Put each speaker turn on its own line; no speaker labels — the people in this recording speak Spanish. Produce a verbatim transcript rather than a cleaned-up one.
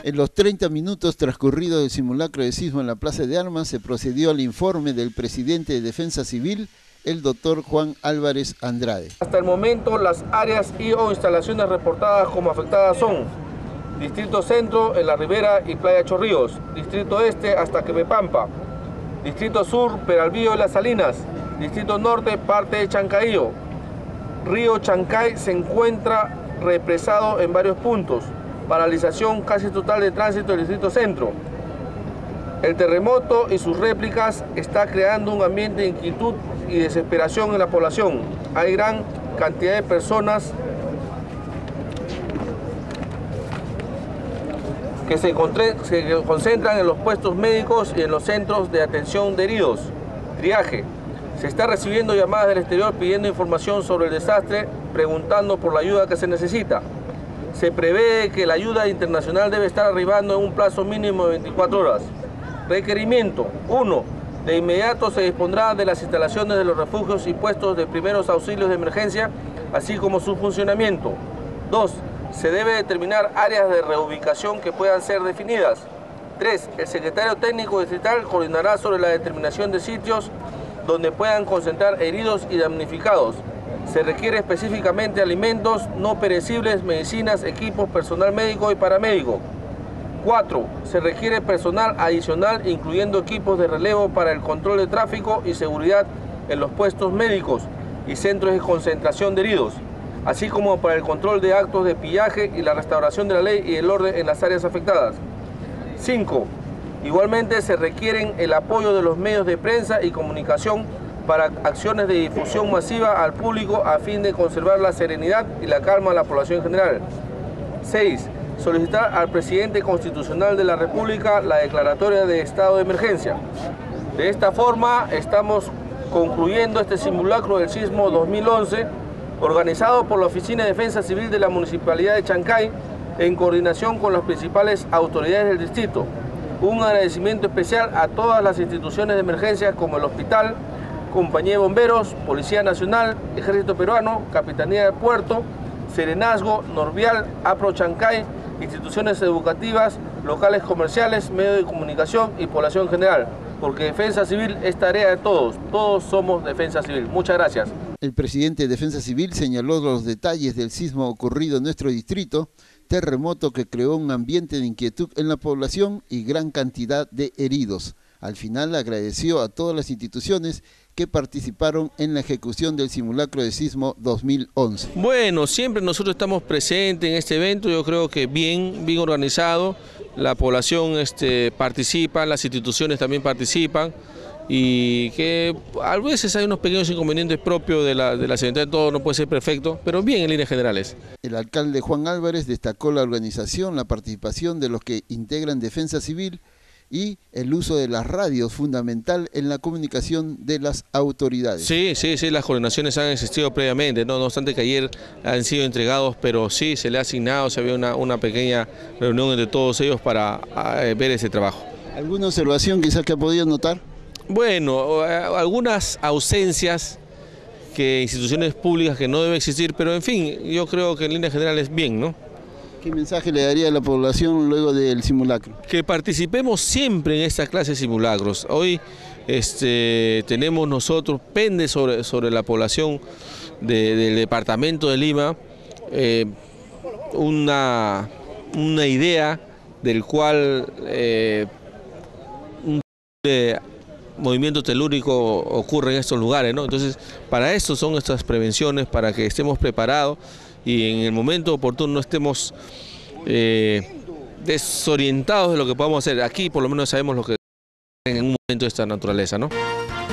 En los treinta minutos transcurridos del simulacro de sismo en la Plaza de Armas se procedió al informe del presidente de Defensa Civil, el doctor Juan Álvarez Andrade.
Hasta el momento las áreas y o instalaciones reportadas como afectadas son Distrito Centro en La Ribera y Playa Chorrillos, Distrito Este hasta Quemepampa, Distrito Sur, Peralvillo y Las Salinas, Distrito Norte, parte de Chancaillo. Río Chancay se encuentra represado en varios puntos. Paralización casi total de tránsito del Distrito Centro. El terremoto y sus réplicas está creando un ambiente de inquietud y desesperación en la población. Hay gran cantidad de personas que se, se concentran en los puestos médicos y en los centros de atención de heridos. Triaje. Se está recibiendo llamadas del exterior pidiendo información sobre el desastre, preguntando por la ayuda que se necesita. Se prevé que la ayuda internacional debe estar arribando en un plazo mínimo de veinticuatro horas. Requerimiento. uno. De inmediato se dispondrá de las instalaciones de los refugios y puestos de primeros auxilios de emergencia, así como su funcionamiento. dos. Se debe determinar áreas de reubicación que puedan ser definidas. tres. El secretario técnico distrital coordinará sobre la determinación de sitios donde puedan concentrar heridos y damnificados. Se requiere específicamente alimentos no perecibles, medicinas, equipos, personal médico y paramédico. cuatro. Se requiere personal adicional, incluyendo equipos de relevo para el control de tráfico y seguridad en los puestos médicos y centros de concentración de heridos, así como para el control de actos de pillaje y la restauración de la ley y el orden en las áreas afectadas. cinco. Igualmente se requieren el apoyo de los medios de prensa y comunicación para acciones de difusión masiva al público a fin de conservar la serenidad y la calma de la población en general. seis. Solicitar al presidente constitucional de la República la declaratoria de estado de emergencia. De esta forma estamos concluyendo este simulacro del sismo dos mil once, organizado por la Oficina de Defensa Civil de la Municipalidad de Chancay, en coordinación con las principales autoridades del distrito. Un agradecimiento especial a todas las instituciones de emergencia como el hospital, Compañía de Bomberos, Policía Nacional, Ejército Peruano, Capitanía del Puerto, Serenazgo, Norvial, APRO Chancay, instituciones educativas, locales comerciales, medios de comunicación y población general, porque Defensa Civil es tarea de todos, todos somos Defensa Civil. Muchas gracias.
El presidente de Defensa Civil señaló los detalles del sismo ocurrido en nuestro distrito, terremoto que creó un ambiente de inquietud en la población y gran cantidad de heridos. Al final agradeció a todas las instituciones que participaron en la ejecución del simulacro de sismo dos mil once.
Bueno, siempre nosotros estamos presentes en este evento, yo creo que bien, bien organizado, la población este, participa, las instituciones también participan y que a veces hay unos pequeños inconvenientes propios de la, de la Secretaría, todo no puede ser perfecto, pero bien en líneas generales.
El alcalde Juan Álvarez destacó la organización, la participación de los que integran Defensa Civil y el uso de las radios, fundamental en la comunicación de las autoridades.
Sí, sí, sí, las coordinaciones han existido previamente, no, no obstante que ayer han sido entregados, pero sí, se le ha asignado, se había una, una pequeña reunión entre todos ellos para a, ver ese trabajo.
¿Alguna observación quizás que ha podido notar?
Bueno, algunas ausencias que instituciones públicas que no deben existir, pero en fin, yo creo que en líneas generales bien, ¿no?
¿Qué mensaje le daría a la población luego del simulacro?
Que participemos siempre en esta clase de simulacros. Hoy este, tenemos nosotros, pende sobre, sobre la población de, del departamento de Lima, eh, una, una idea del cual eh, un eh, movimiento telúrico ocurre en estos lugares, ¿no? Entonces, para esto son estas prevenciones, para que estemos preparados y en el momento oportuno no estemos eh, desorientados de lo que podamos hacer. Aquí por lo menos sabemos lo que en un momento de esta naturaleza, ¿no?